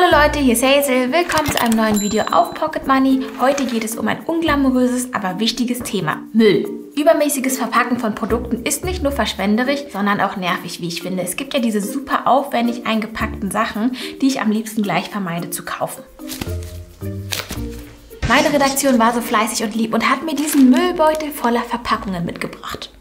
Hallo Leute, hier ist Hazel. Willkommen zu einem neuen Video auf Pocket Money. Heute geht es um ein unglamouröses, aber wichtiges Thema: Müll. Übermäßiges Verpacken von Produkten ist nicht nur verschwenderisch, sondern auch nervig, wie ich finde. Es gibt ja diese super aufwendig eingepackten Sachen, die ich am liebsten gleich vermeide zu kaufen. Meine Redaktion war so fleißig und lieb und hat mir diesen Müllbeutel voller Verpackungen mitgebracht.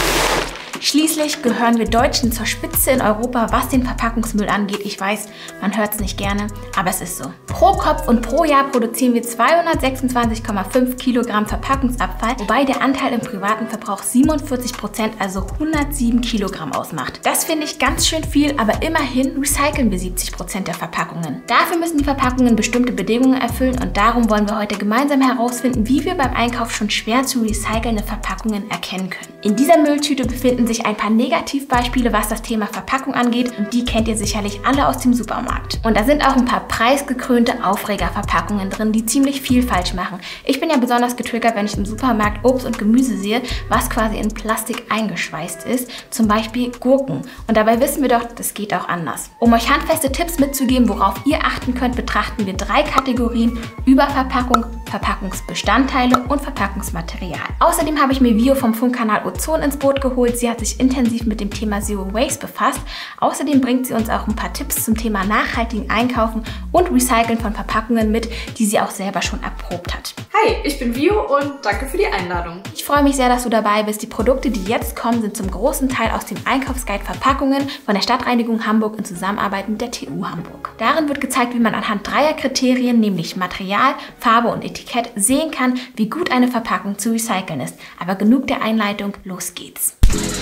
Schließlich gehören wir Deutschen zur Spitze in Europa, was den Verpackungsmüll angeht. Ich weiß, man hört es nicht gerne, aber es ist so. Pro Kopf und pro Jahr produzieren wir 226,5 Kilogramm Verpackungsabfall, wobei der Anteil im privaten Verbrauch 47%, also 107 Kilogramm ausmacht. Das finde ich ganz schön viel, aber immerhin recyceln wir 70% der Verpackungen. Dafür müssen die Verpackungen bestimmte Bedingungen erfüllen und darum wollen wir heute gemeinsam herausfinden, wie wir beim Einkauf schon schwer zu recycelnde Verpackungen erkennen können. In dieser Mülltüte befinden sich ein paar Negativbeispiele, was das Thema Verpackung angeht, und die kennt ihr sicherlich alle aus dem Supermarkt. Und da sind auch ein paar preisgekrönte Aufregerverpackungen drin, die ziemlich viel falsch machen. Ich bin ja besonders getriggert, wenn ich im Supermarkt Obst und Gemüse sehe, was quasi in Plastik eingeschweißt ist, zum Beispiel Gurken. Und dabei wissen wir doch, das geht auch anders. Um euch handfeste Tipps mitzugeben, worauf ihr achten könnt, betrachten wir 3 Kategorien: Überverpackung, Verpackungsbestandteile und Verpackungsmaterial. Außerdem habe ich mir Vio vom Funkkanal Ozon ins Boot geholt. Sie hat sich intensiv mit dem Thema Zero Waste befasst. Außerdem bringt sie uns auch ein paar Tipps zum Thema nachhaltigen Einkaufen und Recyceln von Verpackungen mit, die sie auch selber schon erprobt hat. Hi, ich bin Vio und danke für die Einladung. Ich freue mich sehr, dass du dabei bist. Die Produkte, die jetzt kommen, sind zum großen Teil aus dem Einkaufsguide Verpackungen von der Stadtreinigung Hamburg in Zusammenarbeit mit der TU Hamburg. Darin wird gezeigt, wie man anhand 3 Kriterien, nämlich Material, Farbe und Etikett, sehen kann, wie gut eine Verpackung zu recyceln ist. Aber genug der Einleitung, los geht's.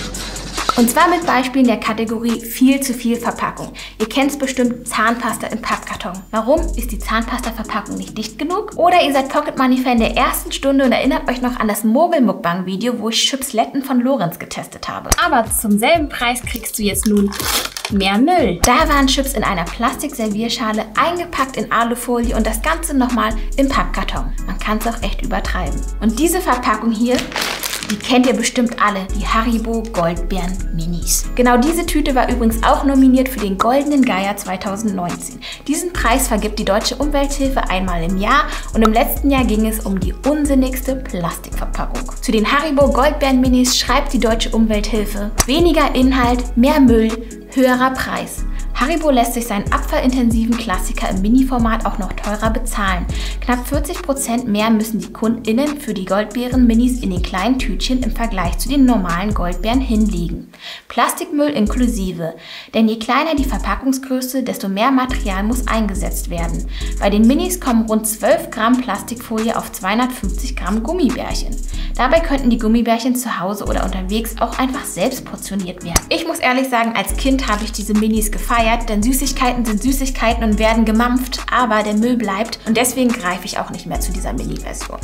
Und zwar mit Beispielen der Kategorie viel zu viel Verpackung. Ihr kennt es bestimmt, Zahnpasta im Pappkarton. Warum? Ist die Zahnpasta-Verpackung nicht dicht genug? Oder ihr seid Pocket Money-Fan der ersten Stunde und erinnert euch noch an das Mogel-Mukbang-Video, wo ich Chipsletten von Lorenz getestet habe. Aber zum selben Preis kriegst du jetzt nun mehr Müll. Da waren Chips in einer Plastikservierschale, eingepackt in Alufolie und das Ganze nochmal im Pappkarton. Man kann es auch echt übertreiben. Und diese Verpackung hier, die kennt ihr bestimmt alle, die Haribo Goldbeeren Minis. Genau diese Tüte war übrigens auch nominiert für den Goldenen Geier 2019. Diesen Preis vergibt die Deutsche Umwelthilfe einmal im Jahr und im letzten Jahr ging es um die unsinnigste Plastikverpackung. Zu den Haribo Goldbeeren Minis schreibt die Deutsche Umwelthilfe: weniger Inhalt, mehr Müll, höherer Preis. Haribo lässt sich seinen abfallintensiven Klassiker im Mini-Format auch noch teurer bezahlen. Knapp 40% mehr müssen die KundInnen für die Goldbeeren-Minis in den kleinen Tütchen im Vergleich zu den normalen Goldbeeren hinlegen. Plastikmüll inklusive. Denn je kleiner die Verpackungsgröße, desto mehr Material muss eingesetzt werden. Bei den Minis kommen rund 12 Gramm Plastikfolie auf 250 Gramm Gummibärchen. Dabei könnten die Gummibärchen zu Hause oder unterwegs auch einfach selbst portioniert werden. Ich muss ehrlich sagen, als Kind habe ich diese Minis gefeiert, denn Süßigkeiten sind Süßigkeiten und werden gemampft, aber der Müll bleibt und deswegen greife ich auch nicht mehr zu dieser Mini-Version.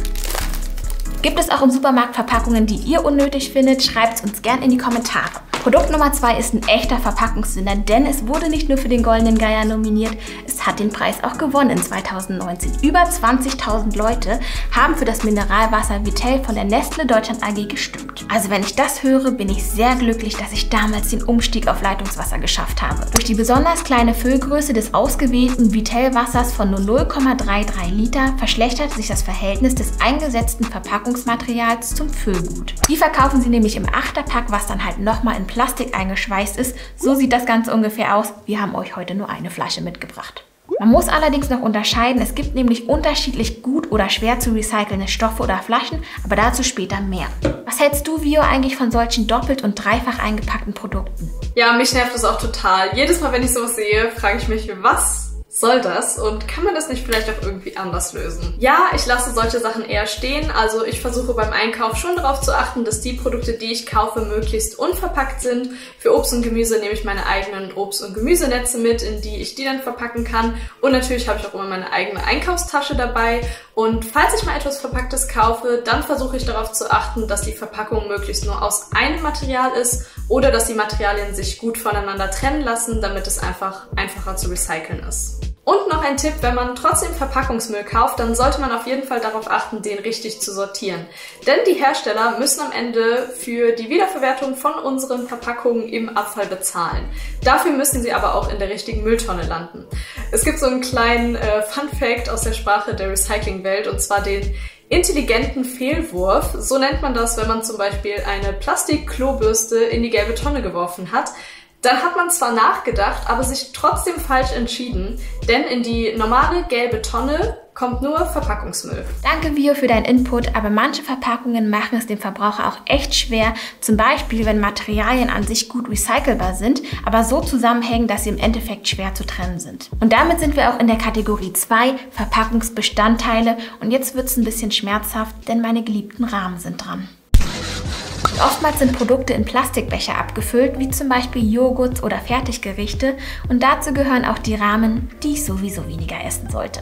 Gibt es auch im Supermarkt Verpackungen, die ihr unnötig findet? Schreibt es uns gern in die Kommentare. Produkt Nummer 2 ist ein echter Verpackungssünder, denn es wurde nicht nur für den Goldenen Geier nominiert, es hat den Preis auch gewonnen in 2019. Über 20.000 Leute haben für das Mineralwasser Vitell von der Nestle Deutschland AG gestimmt. Also wenn ich das höre, bin ich sehr glücklich, dass ich damals den Umstieg auf Leitungswasser geschafft habe. Durch die besonders kleine Füllgröße des ausgewählten Vitell-Wassers von nur 0,33 Liter verschlechtert sich das Verhältnis des eingesetzten Verpackungsmaterials zum Füllgut. Die verkaufen sie nämlich im 8er-Pack, was dann halt nochmal in Plastik eingeschweißt ist. So sieht das Ganze ungefähr aus. Wir haben euch heute nur eine Flasche mitgebracht. Man muss allerdings noch unterscheiden, es gibt nämlich unterschiedlich gut oder schwer zu recycelnde Stoffe oder Flaschen, aber dazu später mehr. Was hältst du, Vio, eigentlich von solchen doppelt und dreifach eingepackten Produkten? Ja, mich nervt das auch total. Jedes Mal, wenn ich sowas sehe, frage ich mich, was soll das und kann man das nicht vielleicht auch irgendwie anders lösen? Ja, ich lasse solche Sachen eher stehen, also ich versuche beim Einkauf schon darauf zu achten, dass die Produkte, die ich kaufe, möglichst unverpackt sind. Für Obst und Gemüse nehme ich meine eigenen Obst- und Gemüsenetze mit, in die ich die dann verpacken kann, und natürlich habe ich auch immer meine eigene Einkaufstasche dabei. Und falls ich mal etwas Verpacktes kaufe, dann versuche ich darauf zu achten, dass die Verpackung möglichst nur aus einem Material ist oder dass die Materialien sich gut voneinander trennen lassen, damit es einfach einfacher zu recyceln ist. Und noch ein Tipp, wenn man trotzdem Verpackungsmüll kauft, dann sollte man auf jeden Fall darauf achten, den richtig zu sortieren. Denn die Hersteller müssen am Ende für die Wiederverwertung von unseren Verpackungen im Abfall bezahlen. Dafür müssen sie aber auch in der richtigen Mülltonne landen. Es gibt so einen kleinen Fun-Fact aus der Sprache der Recyclingwelt, und zwar den intelligenten Fehlwurf. So nennt man das, wenn man zum Beispiel eine Plastik-Klobürste in die gelbe Tonne geworfen hat. Dann hat man zwar nachgedacht, aber sich trotzdem falsch entschieden, denn in die normale gelbe Tonne kommt nur Verpackungsmüll. Danke, Vio, für deinen Input, aber manche Verpackungen machen es dem Verbraucher auch echt schwer. Zum Beispiel, wenn Materialien an sich gut recycelbar sind, aber so zusammenhängen, dass sie im Endeffekt schwer zu trennen sind. Und damit sind wir auch in der Kategorie 2, Verpackungsbestandteile. Und jetzt wird es ein bisschen schmerzhaft, denn meine geliebten Rahmen sind dran. Oftmals sind Produkte in Plastikbecher abgefüllt, wie zum Beispiel Joghurt oder Fertiggerichte, und dazu gehören auch die Rahmen, die ich sowieso weniger essen sollte.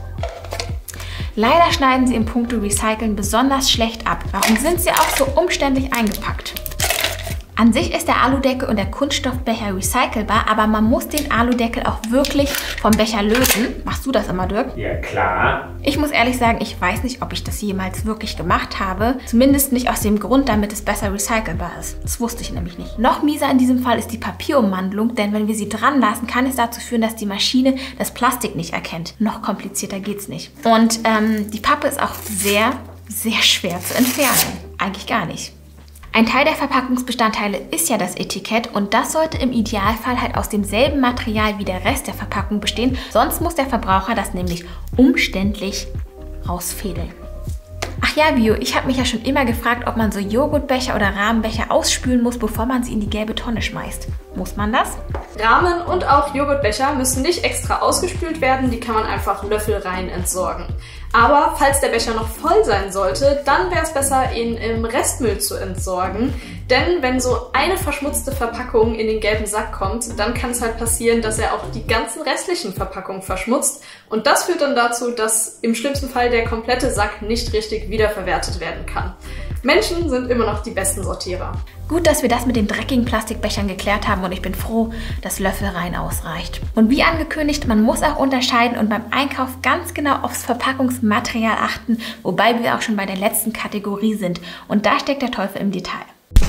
Leider schneiden sie im Punkto Recyceln besonders schlecht ab. Warum sind sie auch so umständlich eingepackt? An sich ist der Aludeckel und der Kunststoffbecher recycelbar, aber man muss den Aludeckel auch wirklich vom Becher lösen. Machst du das immer, Dirk? Ja, klar. Ich muss ehrlich sagen, ich weiß nicht, ob ich das jemals wirklich gemacht habe. Zumindest nicht aus dem Grund, damit es besser recycelbar ist. Das wusste ich nämlich nicht. Noch mieser in diesem Fall ist die Papierummantelung, denn wenn wir sie dran lassen, kann es dazu führen, dass die Maschine das Plastik nicht erkennt. Noch komplizierter geht's nicht. Und die Pappe ist auch sehr, sehr schwer zu entfernen. Eigentlich gar nicht. Ein Teil der Verpackungsbestandteile ist ja das Etikett, und das sollte im Idealfall halt aus demselben Material wie der Rest der Verpackung bestehen, sonst muss der Verbraucher das nämlich umständlich rausfädeln. Ach ja, Vio, ich habe mich ja schon immer gefragt, ob man so Joghurtbecher oder Rahmenbecher ausspülen muss, bevor man sie in die gelbe Tonne schmeißt. Muss man das? Rahmen und auch Joghurtbecher müssen nicht extra ausgespült werden, die kann man einfach löffelrein entsorgen. Aber falls der Becher noch voll sein sollte, dann wäre es besser, ihn im Restmüll zu entsorgen. Denn wenn so eine verschmutzte Verpackung in den gelben Sack kommt, dann kann es halt passieren, dass er auch die ganzen restlichen Verpackungen verschmutzt. Und das führt dann dazu, dass im schlimmsten Fall der komplette Sack nicht richtig wiederverwertet werden kann. Menschen sind immer noch die besten Sortierer. Gut, dass wir das mit den dreckigen Plastikbechern geklärt haben, und ich bin froh, dass löffelrein ausreicht. Und wie angekündigt, man muss auch unterscheiden und beim Einkauf ganz genau aufs Verpackungsmaterial achten, wobei wir auch schon bei der letzten Kategorie sind. Und da steckt der Teufel im Detail.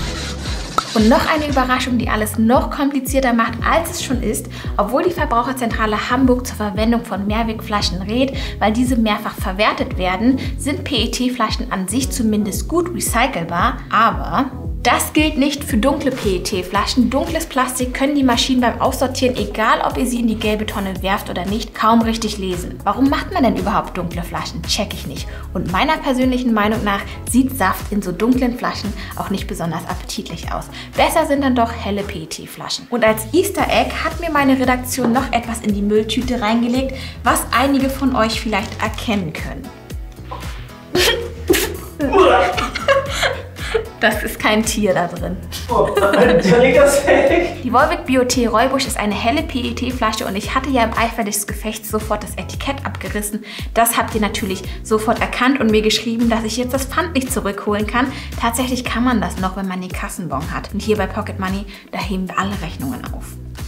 Und noch eine Überraschung, die alles noch komplizierter macht, als es schon ist. Obwohl die Verbraucherzentrale Hamburg zur Verwendung von Mehrwegflaschen rät, weil diese mehrfach verwertet werden, sind PET-Flaschen an sich zumindest gut recycelbar, aber das gilt nicht für dunkle PET-Flaschen. Dunkles Plastik können die Maschinen beim Aussortieren, egal ob ihr sie in die gelbe Tonne werft oder nicht, kaum richtig lesen. Warum macht man denn überhaupt dunkle Flaschen? Check ich nicht. Und meiner persönlichen Meinung nach sieht Saft in so dunklen Flaschen auch nicht besonders appetitlich aus. Besser sind dann doch helle PET-Flaschen. Und als Easter Egg hat mir meine Redaktion noch etwas in die Mülltüte reingelegt, was einige von euch vielleicht erkennen können. Das ist kein Tier da drin. Oh, leg das weg. Die Volvic Bio-T Räubusch ist eine helle PET-Flasche, und ich hatte ja im Eifer des Gefechts sofort das Etikett abgerissen. Das habt ihr natürlich sofort erkannt und mir geschrieben, dass ich jetzt das Pfand nicht zurückholen kann. Tatsächlich kann man das noch, wenn man den Kassenbon hat. Und hier bei Pocket Money, da heben wir alle Rechnungen auf.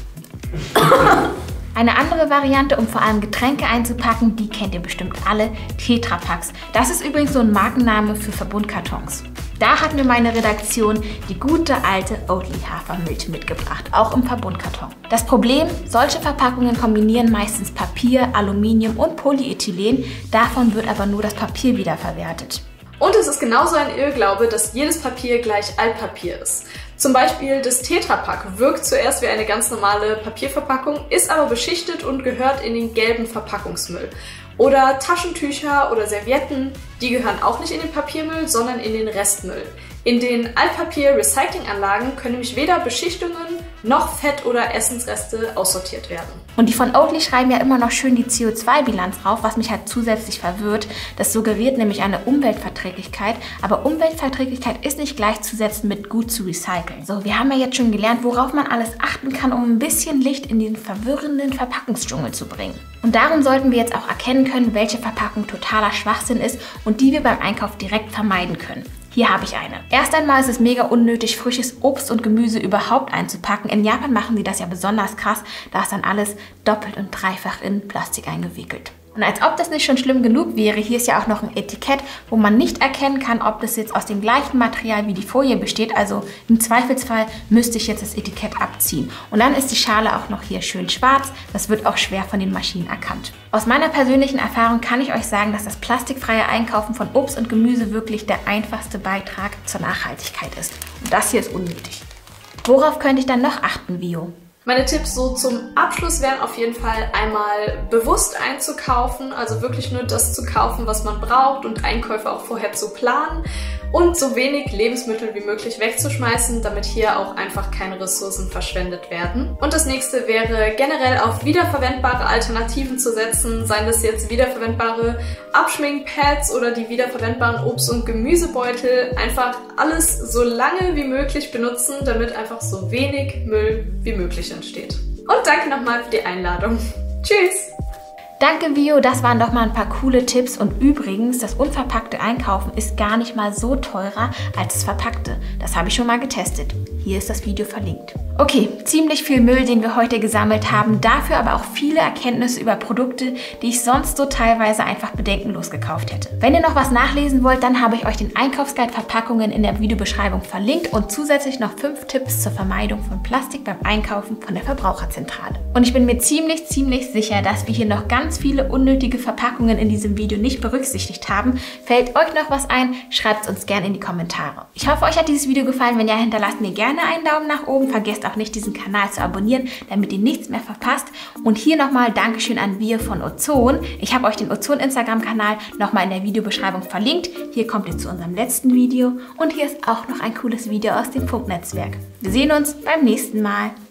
Eine andere Variante, um vor allem Getränke einzupacken, die kennt ihr bestimmt alle, Tetra Paks. Das ist übrigens so ein Markenname für Verbundkartons. Da hat mir meine Redaktion die gute alte Oatly Hafermilch mitgebracht, auch im Verbundkarton. Das Problem, solche Verpackungen kombinieren meistens Papier, Aluminium und Polyethylen, davon wird aber nur das Papier wiederverwertet. Und es ist genauso ein Irrglaube, dass jedes Papier gleich Altpapier ist. Zum Beispiel das Tetra Pak wirkt zuerst wie eine ganz normale Papierverpackung, ist aber beschichtet und gehört in den gelben Verpackungsmüll. Oder Taschentücher oder Servietten, die gehören auch nicht in den Papiermüll, sondern in den Restmüll. In den Altpapier-Recyclinganlagen können nämlich weder Beschichtungen noch Fett- oder Essensreste aussortiert werden. Und die von Oatly schreiben ja immer noch schön die CO2-Bilanz drauf, was mich halt zusätzlich verwirrt. Das suggeriert nämlich eine Umweltverträglichkeit, aber Umweltverträglichkeit ist nicht gleichzusetzen mit gut zu recyceln. So, wir haben ja jetzt schon gelernt, worauf man alles achten kann, um ein bisschen Licht in den verwirrenden Verpackungsdschungel zu bringen. Und darum sollten wir jetzt auch erkennen können, welche Verpackung totaler Schwachsinn ist und die wir beim Einkauf direkt vermeiden können. Hier habe ich eine. Erst einmal ist es mega unnötig, frisches Obst und Gemüse überhaupt einzupacken. In Japan machen die das ja besonders krass. Da ist dann alles doppelt und dreifach in Plastik eingewickelt. Und als ob das nicht schon schlimm genug wäre, hier ist ja auch noch ein Etikett, wo man nicht erkennen kann, ob das jetzt aus dem gleichen Material wie die Folie besteht. Also im Zweifelsfall müsste ich jetzt das Etikett abziehen. Und dann ist die Schale auch noch hier schön schwarz. Das wird auch schwer von den Maschinen erkannt. Aus meiner persönlichen Erfahrung kann ich euch sagen, dass das plastikfreie Einkaufen von Obst und Gemüse wirklich der einfachste Beitrag zur Nachhaltigkeit ist. Und das hier ist unnötig. Worauf könnte ich dann noch achten, Vio? Meine Tipps so zum Abschluss wären auf jeden Fall einmal bewusst einzukaufen, also wirklich nur das zu kaufen, was man braucht und Einkäufe auch vorher zu planen und so wenig Lebensmittel wie möglich wegzuschmeißen, damit hier auch einfach keine Ressourcen verschwendet werden. Und das nächste wäre generell auf wiederverwendbare Alternativen zu setzen, seien das jetzt wiederverwendbare Abschminkpads oder die wiederverwendbaren Obst- und Gemüsebeutel. Einfach alles so lange wie möglich benutzen, damit einfach so wenig Müll wie möglich entsteht. Und danke nochmal für die Einladung. Tschüss! Danke, Vio, das waren doch mal ein paar coole Tipps. Und übrigens, das unverpackte Einkaufen ist gar nicht mal so teurer als das verpackte. Das habe ich schon mal getestet. Hier ist das Video verlinkt. Okay, ziemlich viel Müll, den wir heute gesammelt haben, dafür aber auch viele Erkenntnisse über Produkte, die ich sonst so teilweise einfach bedenkenlos gekauft hätte. Wenn ihr noch was nachlesen wollt, dann habe ich euch den Einkaufsguide Verpackungen in der Videobeschreibung verlinkt und zusätzlich noch 5 Tipps zur Vermeidung von Plastik beim Einkaufen von der Verbraucherzentrale. Und ich bin mir ziemlich sicher, dass wir hier noch ganz viele unnötige Verpackungen in diesem Video nicht berücksichtigt haben. Fällt euch noch was ein? Schreibt es uns gerne in die Kommentare. Ich hoffe, euch hat dieses Video gefallen. Wenn ja, hinterlasst mir gerne einen Daumen nach oben. Vergesst auch nicht, diesen Kanal zu abonnieren, damit ihr nichts mehr verpasst. Und hier nochmal Dankeschön an Vio von Ozon. Ich habe euch den Ozon Instagram-Kanal nochmal in der Videobeschreibung verlinkt. Hier kommt ihr zu unserem letzten Video und hier ist auch noch ein cooles Video aus dem Funknetzwerk. Wir sehen uns beim nächsten Mal.